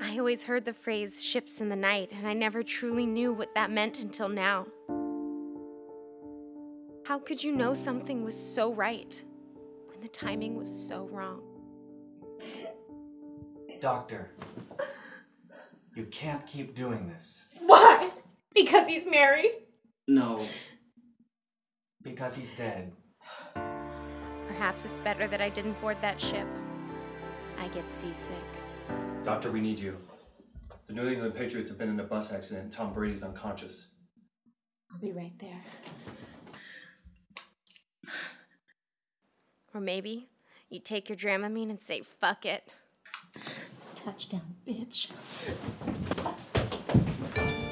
I always heard the phrase ships in the night, and I never truly knew what that meant until now. How could you know something was so right when the timing was so wrong? Doctor, you can't keep doing this. Why? Because he's married? No. Because he's dead. Perhaps it's better that I didn't board that ship. I get seasick. Doctor, we need you. The New England Patriots have been in a bus accident and Tom Brady's unconscious. I'll be right there. Or maybe you take your Dramamine and say, fuck it. Touchdown, bitch.